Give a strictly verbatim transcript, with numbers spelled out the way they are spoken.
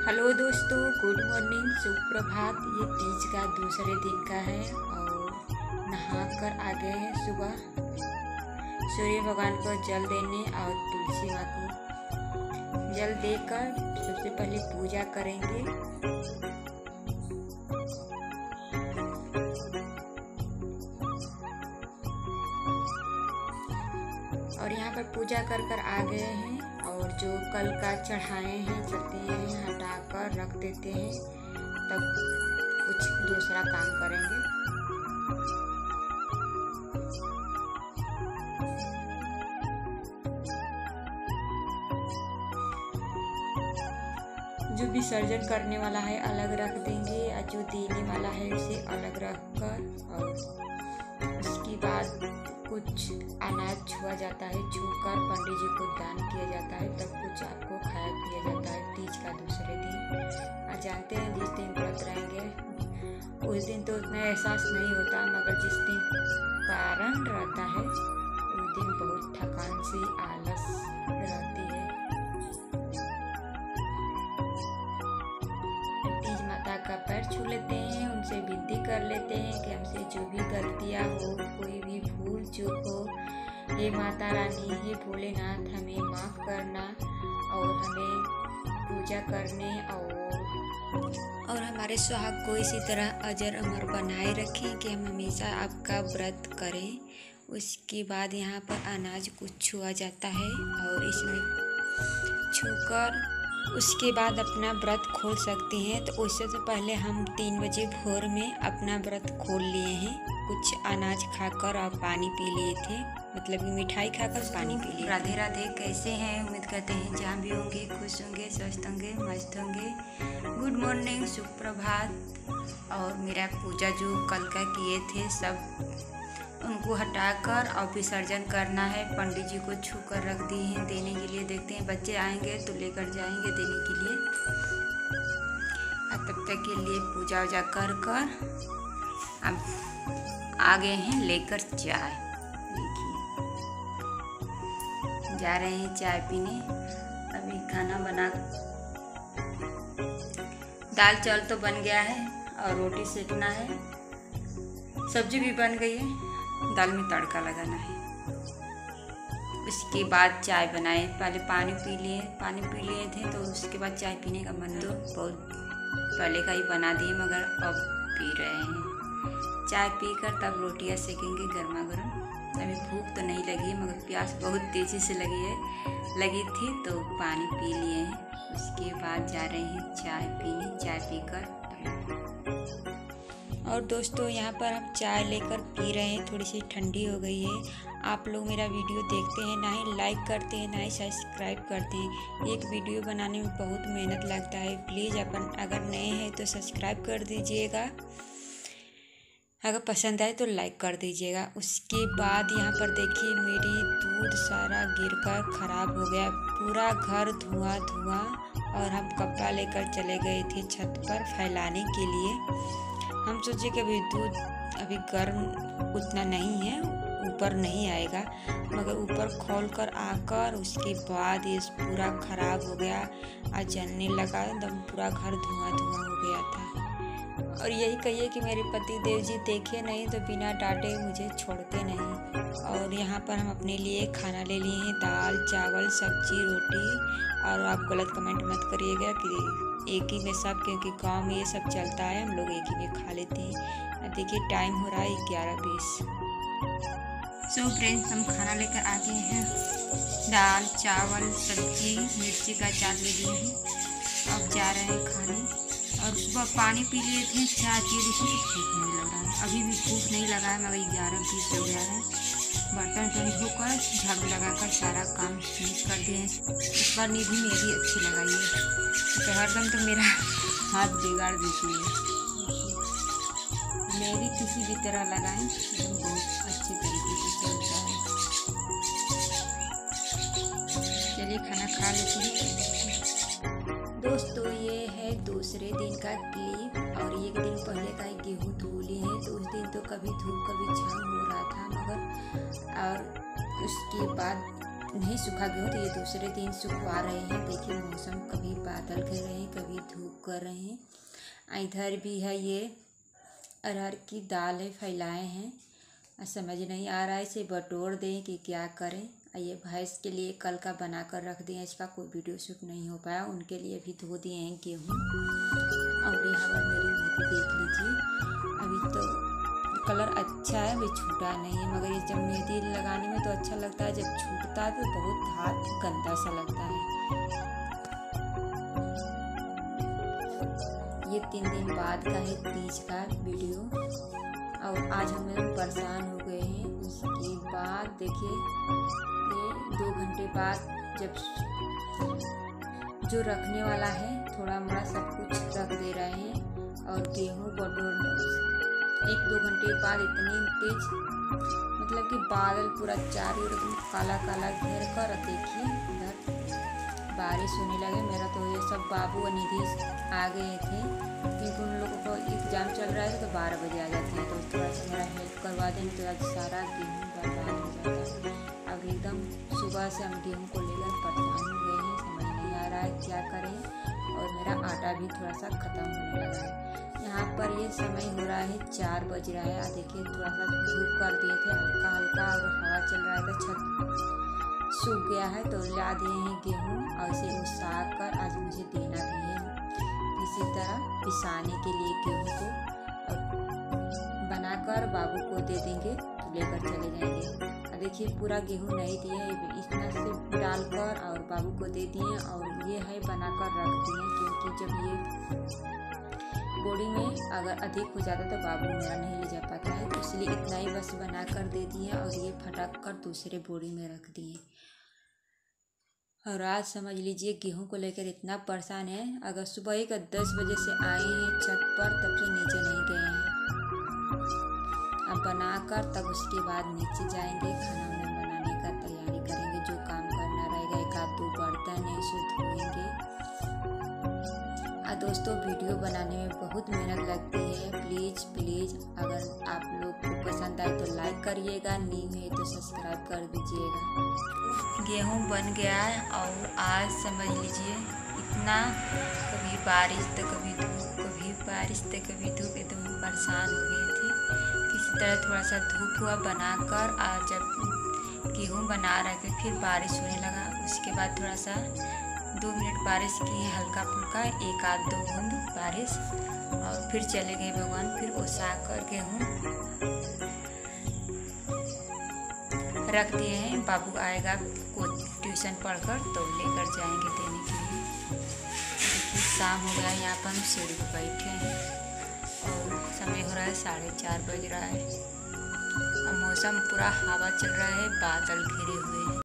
Hello दोस्तों, good morning, सुप्रभात। ये तीज का दूसरे दिन का है और नहा कर आ गए हैं सुबह सूर्य भगवान को जल देने और तुलसी माँ को जल देकर सबसे पहले पूजा करेंगे। और यहाँ पर पूजा कर कर आ गए हैं और जो कल का चढ़ाए हैं चलते हैं हटा कर रख देते हैं, तब कुछ दूसरा काम करेंगे। जो विसर्जन करने वाला है अलग रख देंगे और जो देने वाला है उसे अलग रख कर, और उसके बाद कुछ अनाज छुआ जाता है, छूकर पंडित जी को दान किया जाता है, तब कुछ आपको खाया पिया जाता है तीज का दूसरे दिन। और जानते हैं जिस दिन व्रत रहेंगे उस दिन तो उतना एहसास नहीं होता, मगर जिस दिन पारण रहता है उस दिन बहुत थकान सी आलस रहती है। तीज माता का पैर छू लेते हैं, उनसे विनती कर लेते हैं कि हमसे जो भी गलतियाँ हो, कोई भी भूल चूक हो, हे माता रानी, हे भोलेनाथ, हमें माफ़ करना और हमें पूजा करने और और हमारे सुहाग को इसी तरह अजर अमर बनाए रखें कि हम हमेशा आपका व्रत करें। उसके बाद यहाँ पर अनाज कुछ छुआ जाता है और इसमें छूकर उसके बाद अपना व्रत खोल सकते हैं। तो उससे तो पहले हम तीन बजे भोर में अपना व्रत खोल लिए हैं, कुछ अनाज खाकर और पानी पी लिए थे, मतलब कि मिठाई खाकर पानी पी लिए। राधे राधे, कैसे हैं? उम्मीद करते हैं जहाँ भी होंगे खुश होंगे, स्वस्थ होंगे, मस्त होंगे। गुड मॉर्निंग, सुप्रभात। और मेरा पूजा जो कल का किए थे सब उनको हटाकर और विसर्जन करना है। पंडित जी को छू कर रख दिए हैं देने के लिए। देखते हैं बच्चे आएंगे तो लेकर जाएंगे देने के लिए। और तब तक के लिए पूजा वूजा कर कर अब आ गए हैं लेकर चाय। देखिए जा रहे हैं चाय पीने। अभी खाना बना, दाल चावल तो बन गया है और रोटी सेकना है, सब्जी भी बन गई है, दाल में तड़का लगाना है। उसके बाद चाय बनाए, पहले पानी पी लिए पानी पी लिए थे तो उसके बाद चाय पीने का मन तो बहुत पहले का ही बना दिए, मगर अब पी रहे हैं। चाय पीकर तब रोटियां सेकेंगे गर्मा गर्म। अभी भूख तो नहीं लगी है मगर प्यास बहुत तेज़ी से लगी है लगी थी तो पानी पी लिए हैं। उसके बाद जा रहे हैं चाय पीने। चाय पीकर और दोस्तों यहाँ पर हम चाय लेकर पी रहे हैं, थोड़ी सी ठंडी हो गई है। आप लोग मेरा वीडियो देखते हैं, ना ही लाइक करते हैं ना ही सब्सक्राइब करते हैं। एक वीडियो बनाने में बहुत मेहनत लगता है। प्लीज़ अपन अगर नए हैं तो सब्सक्राइब कर दीजिएगा, अगर पसंद आए तो लाइक कर दीजिएगा। उसके बाद यहाँ पर देखिए मेरी दूध सारा गिरकर ख़राब हो गया, पूरा घर धुआं धुआं। और हम कपड़ा लेकर चले गए थे छत पर फैलाने के लिए। हम सोचे कि अभी दूध अभी गर्म उतना नहीं है, ऊपर नहीं आएगा, मगर ऊपर खोल कर आकर उसके बाद ये पूरा ख़राब हो गया और जलने लगा, एकदम पूरा घर धुआं धुआं हो गया था। और यही कहिए कि मेरे पति देव जी देखे नहीं तो बिना डांटे मुझे छोड़ते नहीं। और यहाँ पर हम अपने लिए खाना ले लिए हैं, दाल चावल सब्जी रोटी। और आप गलत कमेंट मत करिएगा कि एक ही में सब, क्योंकि गांव में ये सब चलता है, हम लोग एक ही में खा लेते हैं। देखिए टाइम हो रहा है ग्यारह बीस। सो फ्रेंड्स, हम खाना लेकर आ गए हैं, दाल चावल सब्जी मिर्ची का अचार ले लिए हैं। अब जा रहे हैं खाने। और सुबह पानी पी लिए थे, चाय पी ली थी, भूख नहीं लग रहा है, अभी भी भूख नहीं लगा है, मगर ग्यारह बीस हो गया है। बर्तन तो धोकर झाड़ू लगाकर सारा काम फिनिश कर दिए हैं। इस बार निधि मेरी अच्छी लगाई है, तो हरदम तो मेरा हाथ बिगाड़ देती है। मेरी किसी भी तरह लगाएं तो बहुत अच्छी तरीके से चलता है। चलिए खाना खा लेते हैं। दोस्तों ये है दूसरे दिन का क्लिप, और एक दिन पहले का ही गेहूँ धो लिए हैं। तो उस दिन तो कभी धूप कभी छाँव हो रहा था, मगर और उसके बाद नहीं सूखा गेहूँ तो ये दूसरे दिन सुखवा रहे हैं। देखिए मौसम कभी बादल घेर रहे हैं, कभी धूप कर रहे हैं। इधर भी है ये अरहर की दाल है, फैलाए हैं। समझ नहीं आ रहा है इसे बटोर दें कि क्या करें। ये भैंस के लिए कल का बना कर रख दिए, इसका कोई वीडियो शूट नहीं हो पाया। उनके लिए भी धो दिए हैं गेहूँ। और यहाँ पर मेरी मेथी देख लीजिए, अभी तो कलर अच्छा है, अभी छूटा नहीं है। मगर ये जब मेहंदी लगाने में तो अच्छा लगता है, जब छूटता है तो बहुत हाथ गंदा सा लगता है। ये तीन दिन बाद का है तीज का वीडियो। और आज हम लोग परेशान हो गए हैं। उसके बाद देखिए ये दो घंटे बाद जब जो रखने वाला है थोड़ा मोड़ा सब कुछ रख दे रहे हैं। और गेहूँ बटोर एक दो घंटे बाद इतनी तेज मतलब कि बादल पूरा चारों ओर काला काला घेर कर, देखिए इधर बारिश होने लगे। मेरा तो ये सब बाबू और निधि आ गए थे क्योंकि उन लोगों को एग्जाम चल रहा है तो बारह बजे आ जाते हैं। तो थोड़ा सा मेरा हेल्प करवा दें तो आज सारा गेहूँ बर्बाद हो जाता है। अब एकदम सुबह से हम गेहूँ को लेकर परेशान हो गए हैं, समझ नहीं आ रहा है क्या करें। और मेरा आटा भी थोड़ा सा ख़त्म होने लगा है। यहाँ पर ये समय हो रहा है चार बज रहा है। देखिए थोड़ा सा धूप कर दिए थे हल्का हल्का, और हवा चल रहा था, छत सूख गया है तो ला दिए हैं गेहूँ। और इसे उसा कर आज मुझे देना भी है इसी तरह पिसाने के लिए गेहूँ को, और बनाकर बाबू को दे देंगे तो लेकर चले जाएंगे। देखिए पूरा गेहूँ नहीं दिए, इतना से डालकर और बाबू को दे दिए। और ये है बनाकर रख दिए क्योंकि जब ये बोरी में अगर अधिक हो जाता तो बाबू मेरा नहीं ले जा पाता है, तो इसलिए इतना ही बस बना कर दे दिए और ये फटक कर दूसरे बोरी में रख दिए। और आज समझ लीजिए गेहूं को लेकर इतना परेशान है। अगर सुबह ही का दस बजे से आए हैं छत पर, तब से नीचे नहीं गए हैं। अब बनाकर तब उसके बाद नीचे जाएंगे, खाना वाना बनाने का तैयारी करेंगे। जो काम करना रहेगा, एक आध दो बर्तन है उसे धोएंगे। दोस्तों वीडियो बनाने में बहुत मेहनत लगती है। प्लीज़ प्लीज़ अगर आप लोग को पसंद आए तो लाइक करिएगा, न्यू है तो सब्सक्राइब कर दीजिएगा। गेहूँ बन गया है और आज समझ लीजिए इतना कभी बारिश तो कभी धूप, कभी बारिश तो कभी धूप, एकदम परेशान हो गए थे। किसी तरह थोड़ा सा धूप हुआ बनाकर, आज जब गेहूँ बना रहे थे फिर बारिश होने लगा। उसके बाद थोड़ा सा दो मिनट बारिश की है हल्का फुल्का, एक आध दो बूंद बारिश, और फिर चले गए भगवान। फिर ओसा कर गेहूँ रख दिए हैं। बाबू आएगा को ट्यूशन पढ़कर तो लेकर जाएंगे देने के लिए। देखिए शाम हो गया, यहाँ पर हम सीढ़ी पर बैठे हैं और समय हो रहा है साढ़े चार बज रहा है। अब मौसम पूरा हवा चल रहा है, बादल घिरे हुए हैं।